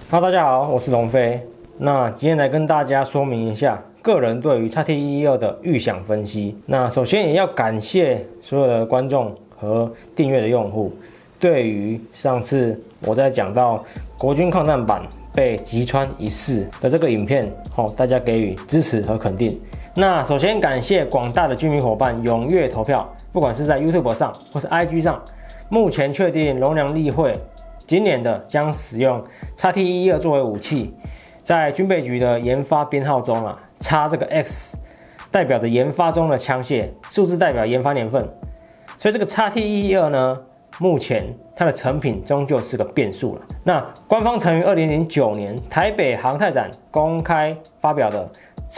大家好，我是龙飞。那今天来跟大家说明一下个人对于 XT112的预想分析。那首先也要感谢所有的观众和订阅的用户，对于上次我在讲到国军抗弹板被击穿一事的这个影片，大家给予支持和肯定。那首先感谢广大的军迷伙伴踊跃投票，不管是在 YouTube 上或是 IG 上，目前确定龙良例会今年的将使用 XT112作为武器，在军备局的研发编号中插这个 X 代表着研发中的枪械，数字代表研发年份，所以这个 XT112呢，目前它的成品终究是个变数了。那官方曾于2009年台北航太展公开发表的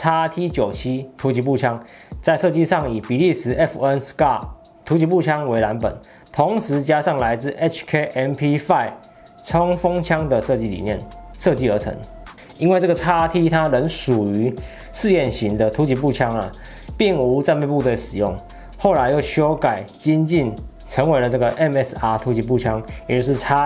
XT97 突击步枪，在设计上以比利时 FN Scar 突击步枪为蓝本，同时加上来自 HK MP5 冲锋枪的设计理念设计而成。因为这个 XT 它仍属于试验型的突击步枪并无战备部队使用，后来又修改精进成为了这个 MSR 突击步枪，也就是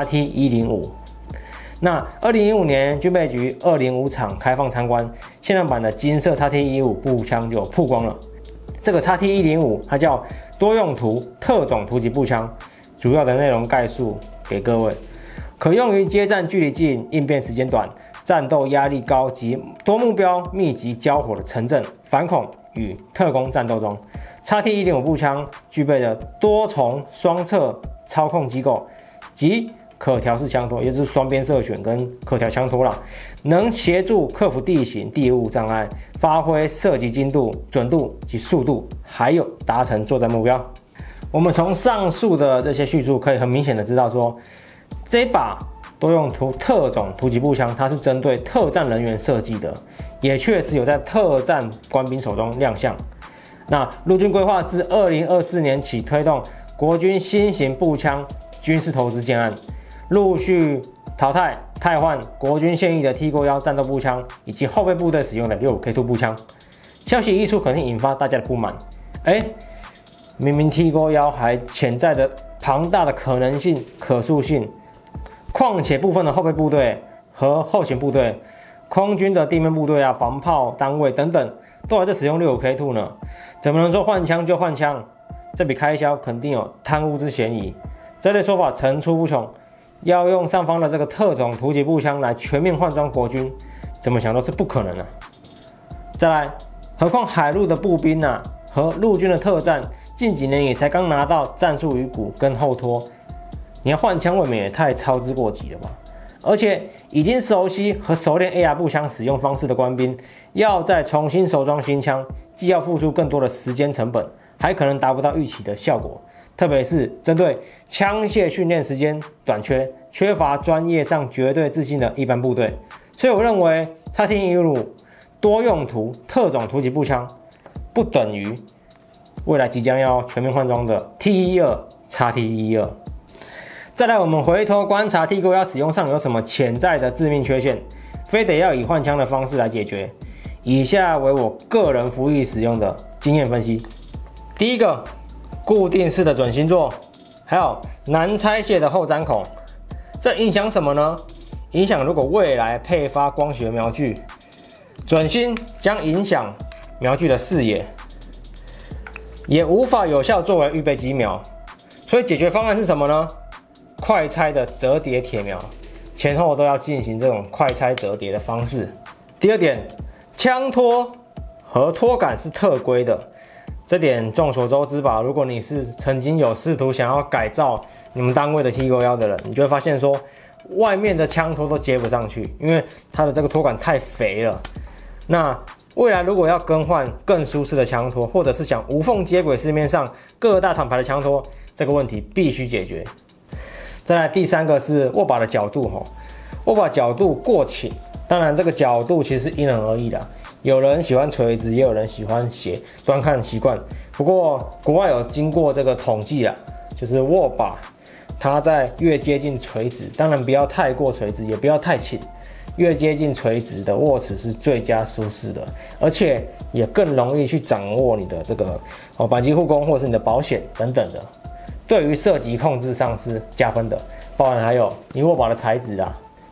XT105。那2015年军备局205场开放参观，限量版的金色 XT115 步枪就曝光了。这个 XT105 它叫多用途特种突击步枪，主要的内容概述给各位：可用于接战距离近、应变时间短、战斗压力高及多目标密集交火的城镇、反恐与特工战斗中。XT105 步枪具备了多重双侧操控机构及可调式枪托，也就是双边射选跟可调枪托能协助克服地形地物障碍，发挥射击精度、准度及速度，还有达成作战目标。我们从上述的这些叙述可以很明显的知道说，这把多用途特种突击步枪它是针对特战人员设计的，也确实有在特战官兵手中亮相。那陆军规划自2024年起推动国军新型步枪军事投资建案，陆续汰换国军现役的 T91战斗步枪以及后备部队使用的 65K2 步枪。消息一出，肯定引发大家的不满。明明 T91还潜在的庞大的可能性、可塑性，况且部分的后备部队和后勤部队、空军的地面部队防炮单位等等，都还在使用 65K2 呢，怎么能说换枪就换枪？这笔开销肯定有贪污之嫌疑。这类说法层出不穷，要用上方的这个特种突击步枪来全面换装国军，怎么想都是不可能。再来，何况海陆的步兵和陆军的特战近几年也才刚拿到战术鱼骨跟后拖，你要换枪未免也太操之过急了吧？而且已经熟悉和熟练 AR 步枪使用方式的官兵，要再重新熟装新枪，既要付出更多的时间成本，还可能达不到预期的效果。特别是针对枪械训练时间短缺乏专业上绝对自信的一般部队，所以我认为 XT115 多用途特种突击步枪不等于未来即将要全面换装的 T112 XT112。再来，我们回头观察 T91使用上有什么潜在的致命缺陷，非得要以换枪的方式来解决。以下为我个人服役使用的经验分析。第一个，固定式的准星座，还有难拆卸的后瞻孔，这影响什么呢？影响如果未来配发光学瞄具，准星将影响瞄具的视野，也无法有效作为预备机瞄。所以解决方案是什么呢？快拆的折叠铁瞄，前后都要进行这种快拆折叠的方式。第二点，枪托和托杆是特规的，这点众所周知吧？如果你是曾经有试图想要改造你们单位的 T91的人，你就会发现说，外面的枪托都接不上去，因为它的这个托杆太肥了。那未来如果要更换更舒适的枪托，或者是想无缝接轨市面上各大厂牌的枪托，这个问题必须解决。再来第三个是握把的角度，握把角度过倾，当然这个角度其实因人而异啦，有人喜欢垂直，也有人喜欢斜，端看习惯。不过国外有经过这个统计就是握把它在越接近垂直，当然不要太过垂直，也不要太倾，越接近垂直的握持是最佳舒适的，而且也更容易去掌握你的这个扳机护弓或是你的保险等等的。对于射击控制上是加分的，包含还有你握把的材质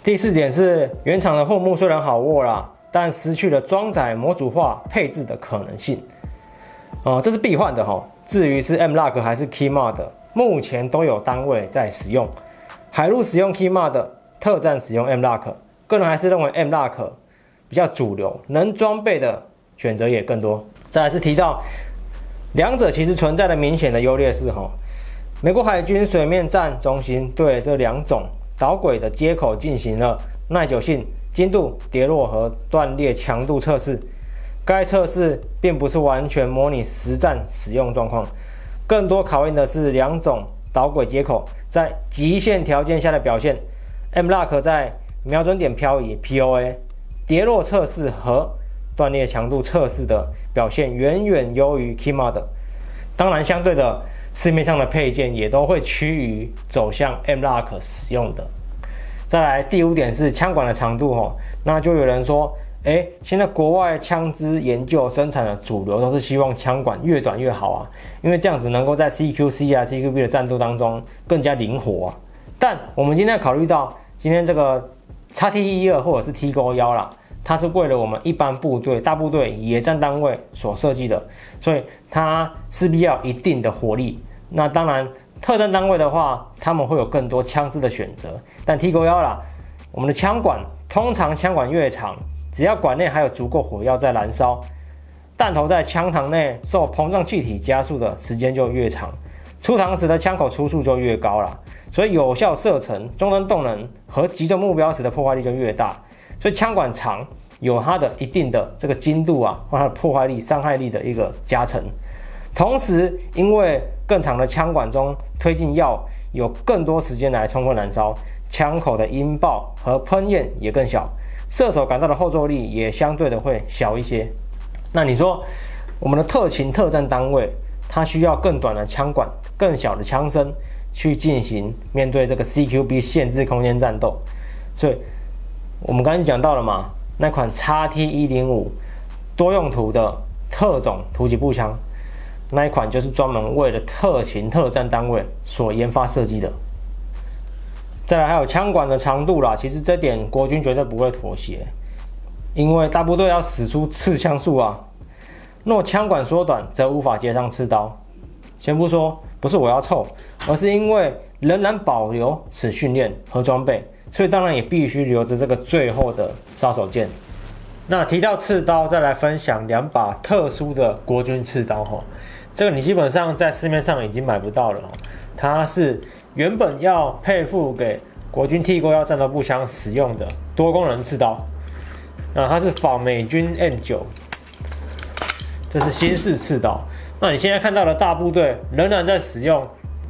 第4点是原厂的护木虽然好握啦，但失去了装载模组化配置的可能性。这是必换的哈。至于是 M-LOK 还是 KeyMod， 目前都有单位在使用。海陆使用 KeyMod， 特战使用 M-LOK， 个人还是认为 M-LOK 比较主流，能装备的选择也更多。再来是提到两者其实存在的明显的优劣势哈。美国海军水面战中心对这2种导轨的接口进行了耐久性、精度、跌落和断裂强度测试。该测试并不是完全模拟实战使用状况，更多考验的是2种导轨接口在极限条件下的表现。M-LOK 在瞄准点漂移 （POA）、跌落测试和断裂强度测试的表现远远优于 KeyMod。当然，相对的，市面上的配件也都会趋于走向 M-LOK 使用的。再来第5点是枪管的长度那就有人说，现在国外枪支研究生产的主流都是希望枪管越短越好啊，因为这样子能够在 CQC 啊 CQB 的战斗当中更加灵活啊。但我们今天要考虑到，今天这个 XT112 或者是 T-91啦，它是为了我们一般部队、大部队、野战单位所设计的，所以它势必要一定的火力。那当然，特战单位的话，他们会有更多枪支的选择。但 T-91啦，我们的枪管通常枪管越长，只要管内还有足够火药在燃烧，弹头在枪膛内受膨胀气体加速的时间就越长，出膛时的枪口出速就越高啦。所以有效射程、终端动能和击中目标时的破坏力就越大。所以枪管长有它的一定的这个精度啊，或它的破坏力、伤害力的一个加成。同时，因为更长的枪管中推进药有更多时间来充分燃烧，枪口的音爆和喷焰也更小，射手感到的后坐力也相对的会小一些。那你说，我们的特勤特战单位，它需要更短的枪管、更小的枪身去进行面对这个 CQB 限制空间战斗。所以，我们刚才讲到了嘛，那款 XT105 多用途的特种突击步枪。那一款就是专门为了特勤特战单位所研发设计的。再来还有枪管的长度啦，其实这点国军绝对不会妥协，因为大部队要使出刺枪术啊。若枪管缩短，则无法接上刺刀。先不说不是我要凑，而是因为仍然保留此训练和装备，所以当然也必须留着这个最后的杀手锏。那提到刺刀，再来分享2把特殊的国军刺刀哈。这个你基本上在市面上已经买不到了，它是原本要配附给国军 T-91战斗步枪使用的多功能刺刀。那它是仿美军 N9， 这是新式刺刀。那你现在看到的大部队仍然在使用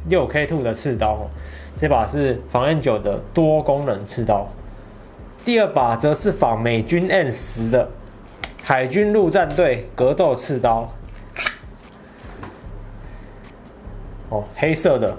6K2 的刺刀，这把是仿 N9 的多功能刺刀。第2把则是仿美军 N10 的海军陆战队格斗刺刀。黑色的，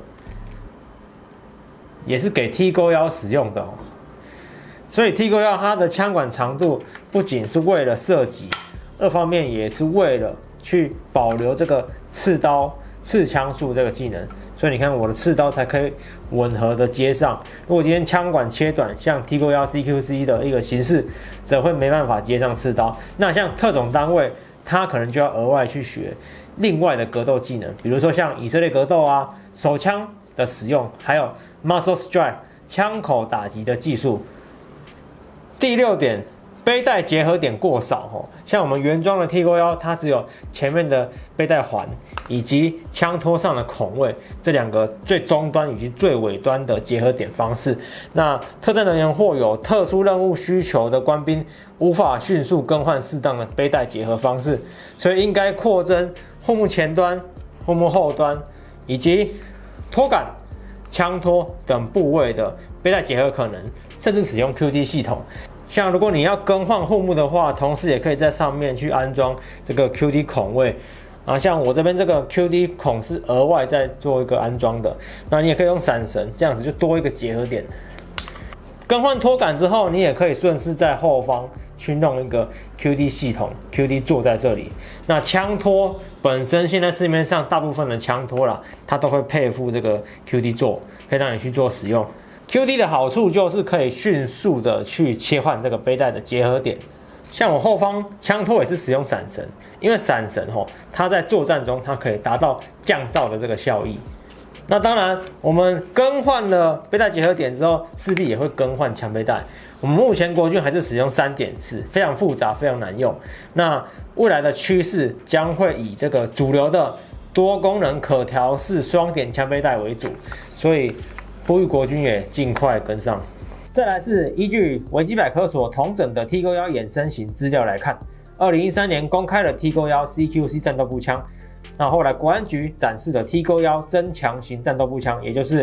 也是给 T-91使用的所以 T-91它的枪管长度不仅是为了射击，2方面也是为了去保留这个刺刀刺枪术这个技能。所以你看我的刺刀才可以吻合的接上。如果今天枪管切短，像 T-91 CQC 的一个形式，则会没办法接上刺刀。那像特种单位，它可能就要额外去学另外的格斗技能，比如说像以色列格斗啊、手枪的使用，还有 Muzzle Strike 枪口打击的技术。第6点，背带结合点过少像我们原装的 T-91，它只有前面的背带环以及枪托上的孔位这2个最终端以及最尾端的结合点方式。那特战人员或有特殊任务需求的官兵无法迅速更换适当的背带结合方式，所以应该扩增护木前端、护木后端以及托杆、枪托等部位的背带结合可能，甚至使用 QD 系统。像如果你要更换护木的话，同时也可以在上面去安装这个 QD 孔位像我这边这个 QD 孔是额外再做一个安装的。那你也可以用闪绳，这样子就多一个结合点。更换托杆之后，你也可以顺势在后方去弄一个 QD 系统 ，QD 座在这里。那枪托本身现在市面上大部分的枪托啦，它都会配附这个 QD 座，可以让你去做使用。 QD 的好处就是可以迅速的去切换这个背带的结合点。像我后方枪托也是使用闪神，因为闪神它在作战中它可以达到降噪的这个效益。那当然，我们更换了背带结合点之后，势必也会更换枪背带。我们目前国军还是使用3.4，非常复杂，非常难用。那未来的趋势将会以这个主流的多功能可调式双点枪背带为主，所以呼吁国军也尽快跟上。再来是依据维基百科所统整的 T91衍生型资料来看，2013年公开了 T91 CQC 战斗步枪。那后来国安局展示了 T91增强型战斗步枪，也就是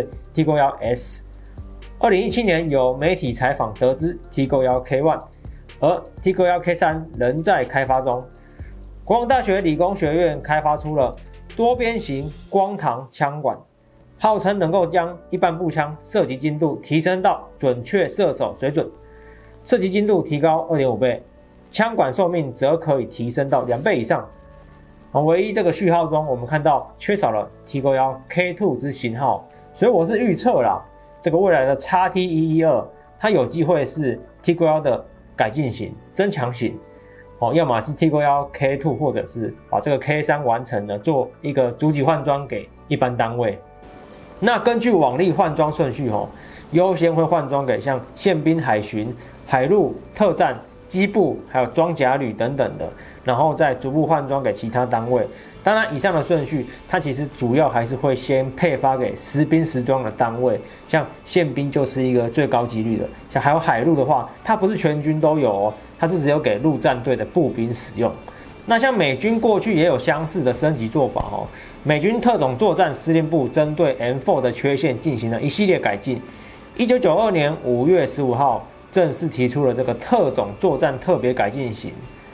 T91S。2017年有媒体采访得知 T91K1， 而 T91K3 仍在开发中。国防大学理工学院开发出了多边形光膛枪管，号称能够将一般步枪射击精度提升到准确射手水准，射击精度提高 2.5 倍，枪管寿命则可以提升到2倍以上。唯一这个序号中，我们看到缺少了 T91K2 之型号，所以我是预测啦，这个未来的 XT112它有机会是 T91的改进型、增强型，要么是 T91K2， 或者是把这个 K3 完成了，做一个逐级换装给一般单位。那根据往例换装顺序，优先会换装给像宪兵、海巡、海陆特战、机步还有装甲旅等等的，然后再逐步换装给其他单位。当然，以上的顺序，它其实主要还是会先配发给实兵实装的单位，像宪兵就是一个最高级率的，像还有海陆的话，它不是全军都有哦，它是只有给陆战队的步兵使用。那像美军过去也有相似的升级做法哦，美军特种作战司令部针对 M4 的缺陷进行了一系列改进。1992年5月15号。正式提出了这个特种作战特别改进型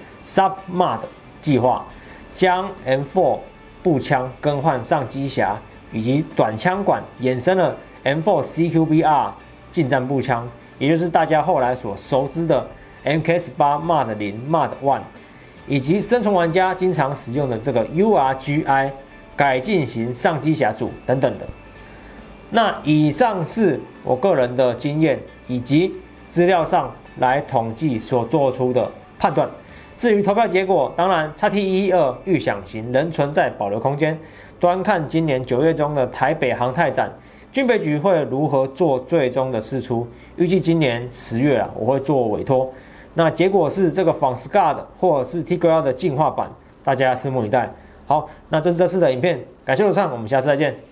SubMod 计划，将 M4 步枪更换上机匣以及短枪管，衍生了 M4 CQB-R 近战步枪，也就是大家后来所熟知的 MK18 Mod 0 Mod 1，以及生存玩家经常使用的这个 URGI 改进型上机匣组等等的。那以上是我个人的经验以及资料上来统计所做出的判断。至于投票结果，当然 XT112预想型仍存在保留空间，端看今年9月中的台北航太展，军备局会如何做最终的释出。预计今年10月我会做委托。那结果是这个仿 Scud 或者是 T91的进化版，大家拭目以待。好，那这是这次的影片，感谢收看，我们下次再见。